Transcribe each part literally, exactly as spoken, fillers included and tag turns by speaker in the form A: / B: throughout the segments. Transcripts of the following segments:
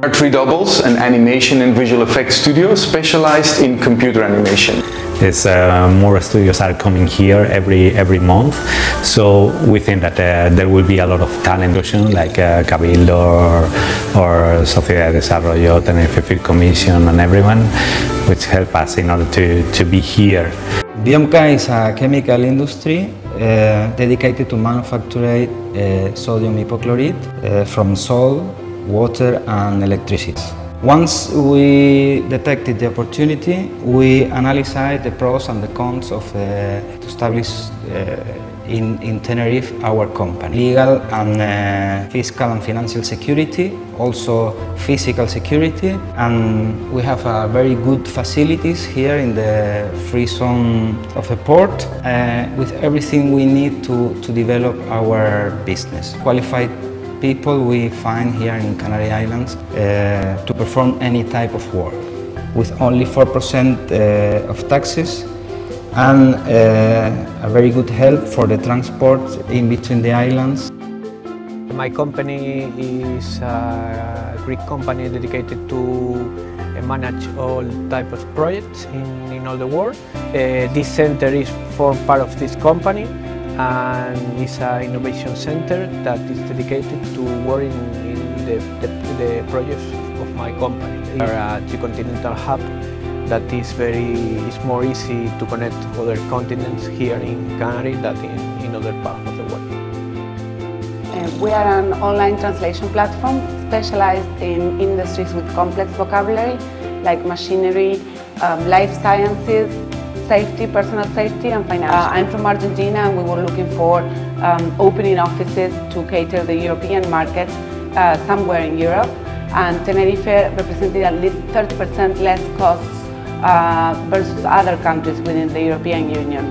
A: Three Doubles, an animation and visual effects studio specialized in computer animation.
B: There's uh, more studios are coming here every every month, so we think that uh, there will be a lot of talent like uh, Cabildo or, or Sociedad de Desarrollo, Tenerife Film Commission and everyone, which help us in order to, to be here.
C: Biomca is a chemical industry uh, dedicated to manufacture uh, sodium hypochlorite uh, from salt, water and electricity. Once we detected the opportunity, we analyzed the pros and the cons of uh, to establish uh, in, in Tenerife our company. Legal and uh, fiscal and financial security, also physical security, and we have uh, very good facilities here in the free zone of the port uh, with everything we need to, to develop our business. Qualified people we find here in Canary Islands uh, to perform any type of work with only four percent uh, of taxes and uh, a very good help for the transport in between the islands.
D: My company is a Greek company dedicated to manage all types of projects in, in all the world. Uh, this center is for part of this company, and it's an innovation center that is dedicated to working in the, the, the projects of my company. We are a tricontinental hub that is very, it's more easy to connect other continents here in Canary than in, in other parts of the world.
E: Uh, we are an online translation platform specialized in industries with complex vocabulary like machinery, um, life sciences, safety, personal safety and finance. Uh, I'm from Argentina and we were looking for um, opening offices to cater the European market uh, somewhere in Europe, and Tenerife represented at least thirty percent less costs uh, versus other countries within the European Union.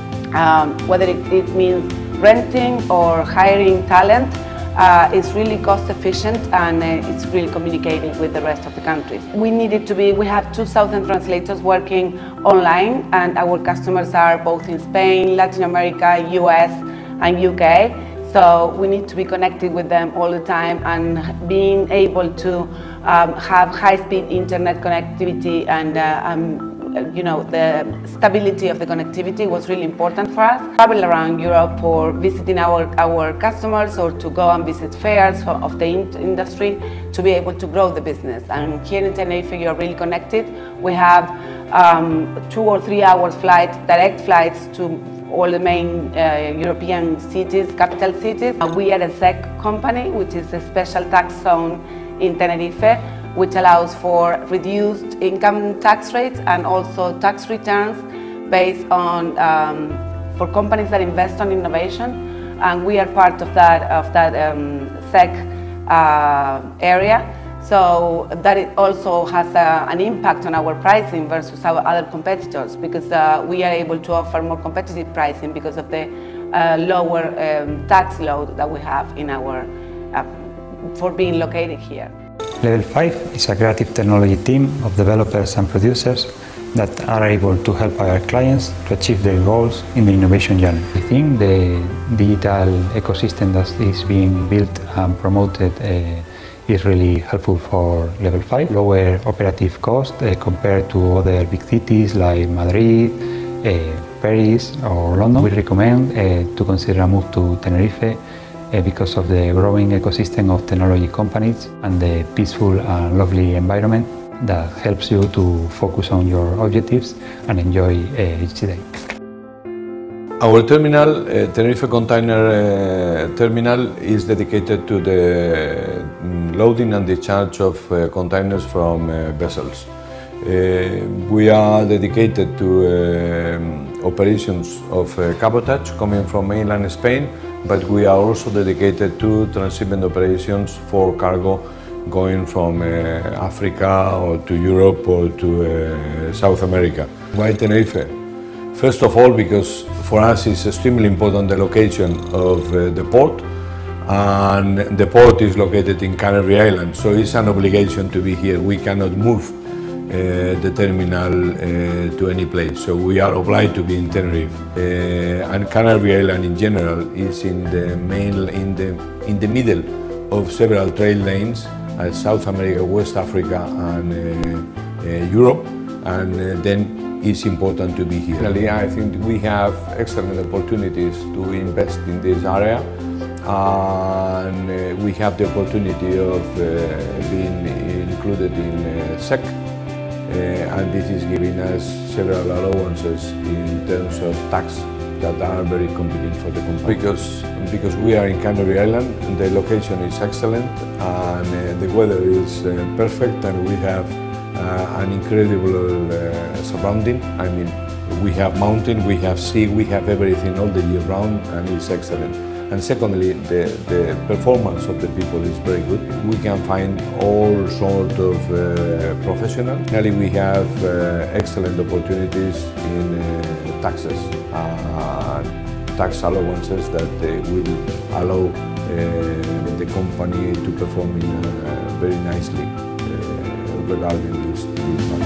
E: Um, whether it, it means renting or hiring talent, Uh, it's really cost efficient and uh, it's really communicating with the rest of the countries. We needed to be, we have two thousand translators working online, and our customers are both in Spain, Latin America, U S and U K. So we need to be connected with them all the time, and being able to um, have high-speed internet connectivity and uh, um, you know, the stability of the connectivity was really important for us. Travel around Europe for visiting our, our customers, or to go and visit fairs of the in industry to be able to grow the business. And here in Tenerife you are really connected. We have um, two or three hours flight, direct flights to all the main uh, European cities, capital cities. We are a S E C company, which is a special tax zone in Tenerife, which allows for reduced income tax rates and also tax returns based on um, for companies that invest on innovation, and we are part of that of that um, S E C uh, area. So that it also has a, an impact on our pricing versus our other competitors, because uh, we are able to offer more competitive pricing because of the uh, lower um, tax load that we have in our uh, for being located here.
F: Level five is a creative technology team of developers and producers that are able to help our clients to achieve their goals in the innovation journey. I think the digital ecosystem that is being built and promoted uh, is really helpful for Level five. Lower operative cost uh, compared to other big cities like Madrid, uh, Paris or London. We recommend uh, to consider a move to Tenerife Uh, because of the growing ecosystem of technology companies and the peaceful and lovely environment that helps you to focus on your objectives and enjoy uh, each day.
G: Our terminal, uh, Tenerife Container uh, Terminal, is dedicated to the loading and discharge of uh, containers from uh, vessels. Uh, we are dedicated to um, operations of uh, cabotage coming from mainland Spain, but we are also dedicated to transshipment operations for cargo going from uh, Africa or to Europe or to uh, South America. Why Tenerife? First of all, because for us it's extremely important the location of uh, the port, and the port is located in Canary Islands, so it's an obligation to be here. We cannot move Uh, the terminal uh, to any place, so we are obliged to be in Tenerife. Uh, and Canary Island in general is in the main, in the in the middle of several trade lanes, uh, South America, West Africa, and uh, uh, Europe, and uh, then it's important to be here. Finally, I think we have excellent opportunities to invest in this area, and uh, we have the opportunity of uh, being included in uh, S E C, uh, and this is giving us several allowances in terms of tax that are very convenient for the company. Because, because we are in Canary Island, the location is excellent, and uh, the weather is uh, perfect, and we have uh, an incredible uh, surrounding. I mean, we have mountain, we have sea, we have everything all the year round, and it's excellent. And secondly, the, the performance of the people is very good. We can find all sorts of uh, professionals. Finally, we have uh, excellent opportunities in uh, taxes, uh, tax allowances that uh, will allow uh, the company to perform in, uh, very nicely uh, regarding this, this